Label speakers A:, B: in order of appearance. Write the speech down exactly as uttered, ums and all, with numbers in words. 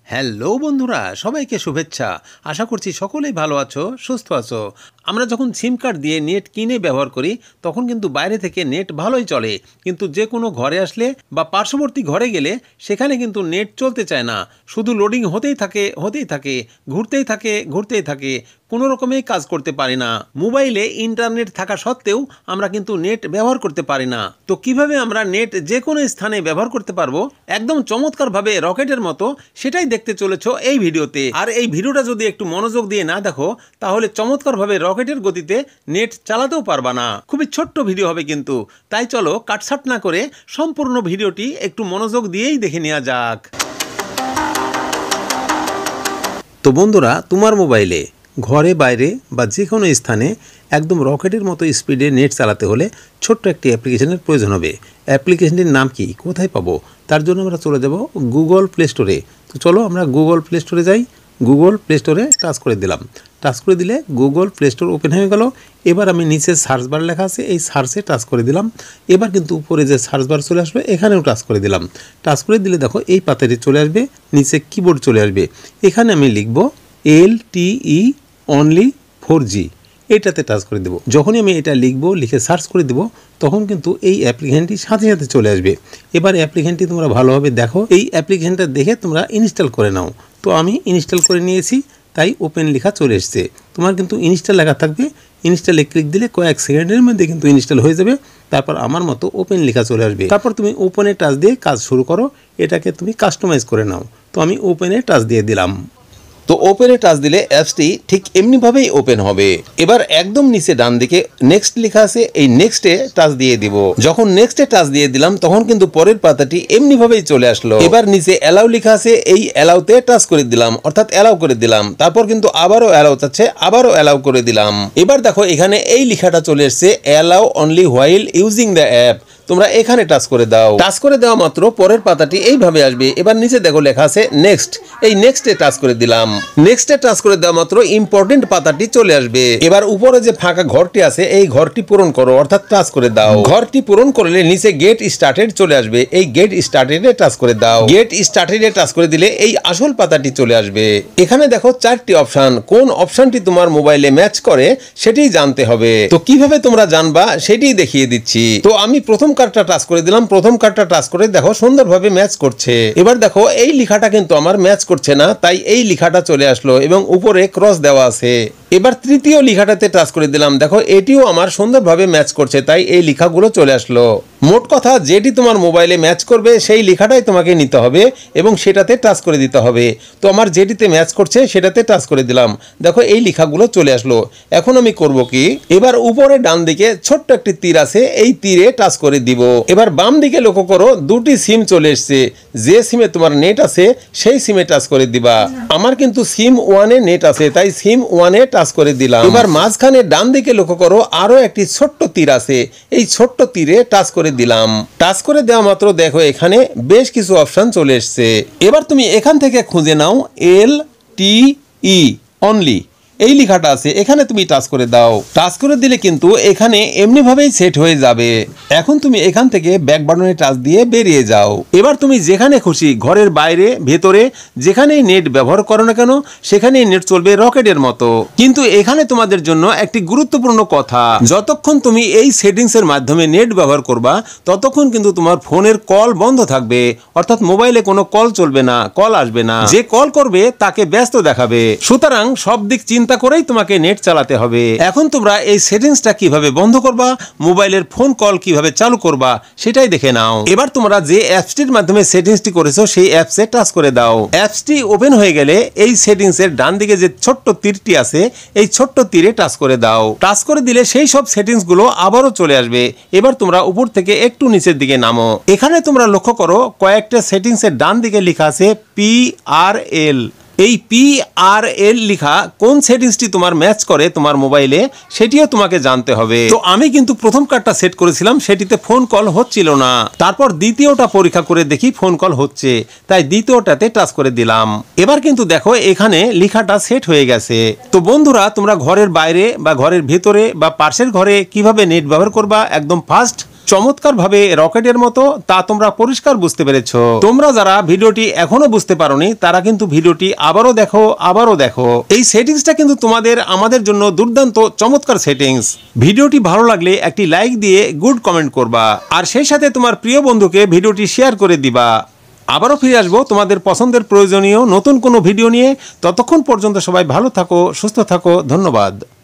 A: Hello বন্ধুরা, সবাইকে শুভেচ্ছা। আশা করছি সকলেই ভালো আছো, সুস্থ আছো। আমরা যখন সিম কার্ড দিয়ে নেট কিনে ব্যবহার করি তখন কিন্তু বাইরে থেকে নেট ভালোই চলে, কিন্তু যে কোনো ঘরে আসলে বা পার্শ্ববর্তী ঘরে গেলে সেখানে কিন্তু নেট চলতে চায় না, শুধু লোডিং হতেই থাকে হতেই থাকে ঘুরতেই থাকে ঘুরতেই থাকে কোনো রকমেই কাজ করতে পারি না। মোবাইলে ইন্টারনেট থাকা সত্ত্বেও আমরা কিন্তু নেট ব্যবহার করতে পারি না। তো কিভাবে আমরা নেট যে কোনো স্থানে ব্যবহার করতে পারবো একদম চমৎকারভাবে রকেটের মতো, সেটাই দেখতে চলেছো এই ভিডিওতে। আর এই ভিডিওটা যদি একটু মনোযোগ দিয়ে না দেখো তাহলে চমৎকারভাবে রকেটের গতিতে নেট চালাতেও পারবা না। খুবই ছোট্ট ভিডিও হবে কিন্তু, তাই চলো কাটছাট না করে সম্পূর্ণ ভিডিওটি একটু মনোযোগ দিয়েই দেখে নেওয়া যাক। তো বন্ধুরা, তোমার মোবাইলে ঘরে বাইরে বা যে কোনো স্থানে একদম রকেটের মতো স্পিডে নেট চালাতে হলে ছোট্ট একটি অ্যাপ্লিকেশনের প্রয়োজন হবে। অ্যাপ্লিকেশনটির নাম কি, কোথায় পাবো? তার জন্য আমরা চলে যাব গুগল প্লে স্টোরে। তো চলো আমরা গুগল প্লে স্টোরে যাই। গুগল প্লে স্টোরে টাচ করে দিলাম। টাচ করে দিলে গুগল প্লে স্টোর ওপেন হয়ে গেল। এবার আমি নিচে সার্চ বার লেখা আছে, এই সার্চে টাচ করে দিলাম। এবার কিন্তু উপরে যে সার্চ বার চলে আসবে এখানেও টাচ করে দিলাম। টাচ করে দিলে দেখো এই পাতাটি চলে আসবে, নিচে কিবোর্ড চলে আসবে। এখানে আমি লিখব এল টি ই অনলি ফোর জি, এটাতে টাচ করে দেবো। যখনই আমি এটা লিখবো, লিখে সার্চ করে দেবো, তখন কিন্তু এই অ্যাপ্লিকেশনটি সাথে সাথে চলে আসবে। এবার অ্যাপ্লিকেশনটি তোমরা ভালোভাবে দেখো, এই অ্যাপ্লিকেশনটা দেখে তোমরা ইনস্টল করে নাও। তো আমি ইনস্টল করে নিয়েছি, তাই ওপেন লেখা চলে এসছে। তোমার কিন্তু ইনস্টল লেখা থাকবে, ইনস্টলে ক্লিক দিলে কয়েক সেকেন্ডের মধ্যে কিন্তু ইনস্টল হয়ে যাবে। তারপর আমার মতো ওপেন লেখা চলে আসবে। তারপর তুমি ওপেনে টাচ দিয়ে কাজ শুরু করো, এটাকে তুমি কাস্টমাইজ করে নাও। তো আমি ওপেনে টাচ দিয়ে দিলাম। তো ওপেনে টাচ দিলে অ্যাপসটি ঠিক এমনিভাবেই ওপেন হবে। এবার একদম নিচে ডান দিকে নেক্সট লেখা আছে, এই নেক্সটে টাচ দিয়ে দিব। যখন নেক্সটে টাচ দিয়ে দিলাম তখন কিন্তু পরের পাতাটি এমনিভাবেই চলে আসলো। এবার নিচে অ্যালাউ লেখা আছে, এই অ্যালাউতে টাচ করে দিলাম, অর্থাৎ অ্যালাউ করে দিলাম। তারপর কিন্তু আবারও অ্যালাউ চাচ্ছে, আবারও অ্যালাউ করে দিলাম। এবার দেখো এখানে এই লেখাটা চলে এসছে, allow only while using the app. তোমরা এখানে টাচ করে দাও। টাচ করে দেওয়া মাত্র পরের পাতাটি এইভাবে আসবে। এবার নিচে দেখো লেখা আছে নেক্সট, এই নেক্সটে টাচ করে দিলাম। নেক্সটে টাচ করে দেওয়া মাত্র ইম্পর্টেন্ট পাতাটি চলে আসবে। এবার উপরে যে ফাঁকা ঘরটি আছে এই ঘরটি পূরণ করো, অর্থাৎ টাচ করে দাও। ঘরটি পূরণ করলে নিচে গেট স্টার্টেড চলে আসবে, এই গেট স্টার্টেডে টাচ করে দাও। গেট স্টার্টেডে টাচ করে দিলে এই আসল পাতাটি চলে আসবে। এখানে দেখো চারটি অপশন, কোন অপশনটি তোমার মোবাইলে ম্যাচ করে সেটাই জানতে হবে। তো কিভাবে তোমরা জানবা সেটাই দেখিয়ে দিচ্ছি। তো আমি প্রথম কার্ডটা টাচ করে দিলাম। প্রথম কার্ডটা টাচ করে দেখো সুন্দরভাবে ম্যাচ করছে। এবার দেখো এই লেখাটা কিন্তু আমার ম্যাচ করছে না, তাই এই লেখাটা চলে আসলো এবং উপরে ক্রস দেওয়া আছে। এবার তৃতীয় লেখাটাতে টাচ করে দিলাম, দেখো এটিও আমার সুন্দরভাবে ম্যাচ করছে, তাই এই লেখাগুলো চলে আসলো। মোট কথা যেটি তোমার মোবাইলে ম্যাচ করবে সেই লেখাটাই তোমাকে নিতে হবে এবং সেটাতে টাচ করে দিতে হবে। তো আমার যেটিতে ম্যাচ করছে সেটাতে টাচ করে দিলাম, দেখো এই লেখাগুলো চলে আসলো। এখন আমি করব কি, এবার উপরে ডান দিকে ছোট্ট একটি তীর আছে, এই তীরে টাচ করে দিব। এবার বাম দিকে লক্ষ্য করো, দুটি সিম চলে এসছে। যে সিমে তোমার নেট আছে সেই সিমে টাচ করে দিবা। আমার কিন্তু সিম ওয়ানে নেট আছে, তাই সিম ওয়ানে টাচ করে দিলাম। এবার মাঝখানে ডান দিকে লক্ষ্য করো, আরো একটি ছোট্ট তীর আছে, এই ছোট্ট তীরে টাচ করে দিলাম। টাচ করে দেওয়া মাত্র দেখো এখানে বেশ কিছু অপশন চলে এসছে। এবার তুমি এখান থেকে খুঁজে নাও এল টি ই অনলি, এই লেখাটা আছে, এখানে তুমি টাচ করে দাও। টাচ করে দিলে কিন্তু এখানে এমনি ভাবেই সেট হয়ে যাবে। এখন তুমি এখান থেকে ব্যাক বাটনে টাচ দিয়ে বেরিয়ে যাও। এবার তুমি যেখানে খুশি, ঘরের বাইরে ভেতরে যেখানেই নেট ব্যবহার করো না কেন সেখানেই নেট চলবে রকেটের মতো। কিন্তু এখানে তোমাদের জন্য একটি গুরুত্বপূর্ণ কথা, যতক্ষণ তুমি এই সেটিংস এর মাধ্যমে নেট ব্যবহার করবা ততক্ষণ কিন্তু তোমার ফোনের কল বন্ধ থাকবে, অর্থাৎ মোবাইলে কোনো কল চলবে না, কল আসবে না। যে কল করবে তাকে ব্যস্ত দেখাবে। সুতরাং সব দিক চিন্তা করেই তোমাকে নেট চালাতে হবে। এখন তোমরা এই সেটিংসটা কিভাবে বন্ধ করবা, মোবাইলের ফোন কল কিভাবে চালু করবা সেটাই দেখে নাও। এবার তোমরা যে অ্যাপসটির মাধ্যমে সেটিংসটি করেছো সেই অ্যাপসে টাচ করে দাও। অ্যাপসটি ওপেন হয়ে গেলে এই সেটিংসের ডান দিকে যে ছোট্ট তীরটি আছে এই ছোট্ট তীরে টাচ করে দাও। টাচ করে দিলে সেই সব সেটিংস গুলো আবারও চলে আসবে। এবার তোমরা উপর থেকে একটু নিচের দিকে নামো। এখানে তোমরা লক্ষ্য করো কয়েকটা সেটিংসের ডান দিকে লেখা আছে পি আর এল। এই পি আর এল লেখা কোন সেটিংসটি তোমার ম্যাচ করে তোমার মোবাইলে সেটিও তোমাকে জানতে হবে। তো আমি কিন্তু প্রথম কার্ডটা সেট করেছিলাম, সেটিতে ফোন কল হচ্ছিল না। তারপর দ্বিতীয়টা পরীক্ষা করে দেখি ফোন কল হচ্ছে, তাই দ্বিতীয়টাতে টাচ করে দিলাম। এবার কিন্তু দেখো এখানে লেখাটা সেট হয়ে গেছে। তো বন্ধুরা, তোমরা ঘরের বাইরে বা ঘরের ভেতরে বা পাশের ঘরে কিভাবে নেট ব্যবহার করবা একদম ফাস্ট চমৎকারভাবে রকেটের মতো তা তোমরা পরিষ্কার বুঝতে পেরেছো। তোমরা যারা ভিডিওটি এখনো বুঝতে পারোনি তারা কিন্তু ভিডিওটি আবারও দেখো আবারও দেখো। এই সেটিংসটা কিন্তু তোমাদের আমাদের জন্য দুর্দান্ত চমৎকার সেটিংস। ভিডিওটি ভালো লাগলে একটি লাইক দিয়ে গুড কমেন্ট করবা, আর সেই সাথে তোমার প্রিয় বন্ধুকে ভিডিওটি শেয়ার করে দিবা। আবারও ফিরে আসবো তোমাদের পছন্দের প্রয়োজনীয় নতুন কোনো ভিডিও নিয়ে। ততক্ষণ পর্যন্ত সবাই ভালো থাকো, সুস্থ থাকো। ধন্যবাদ।